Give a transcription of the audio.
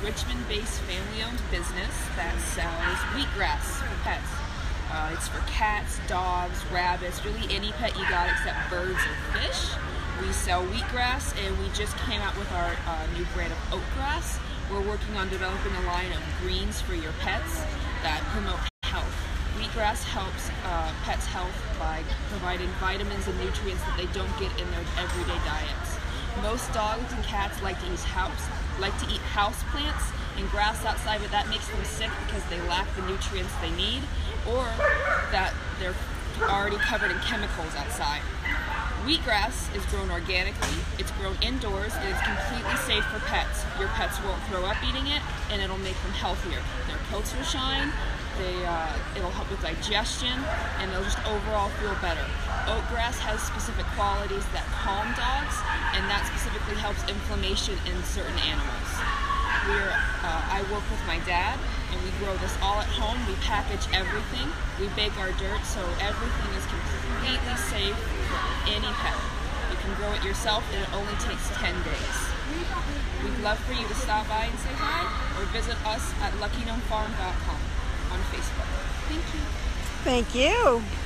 Richmond-based family-owned business that sells wheatgrass for pets. It's for cats, dogs, rabbits, really any pet you got except birds or fish. We sell wheatgrass, and we just came out with our new brand of oatgrass. We're working on developing a line of greens for your pets that promote health. Wheatgrass helps pets' health by providing vitamins and nutrients that they don't get in their everyday diets. Most dogs and cats like to eat house plants and grass outside, but that makes them sick because they lack the nutrients they need, or that they're already covered in chemicals outside. Wheatgrass is grown organically, it's grown indoors, and it's completely safe for pets. Your pets won't throw up eating it, and it'll make them healthier. Their coats will shine, it'll help with digestion, and they'll just overall feel better. Oatgrass has specific qualities that calm dogs, and that specifically helps inflammation in certain animals. I work with my dad, and we grow this all at home. We package everything. We bake our dirt, so everything is completely safe for any pet. You can grow it yourself, and it only takes 10 days. We'd love for you to stop by and say hi, or visit us at LuckyGnomeFarm.com on Facebook. Thank you. Thank you.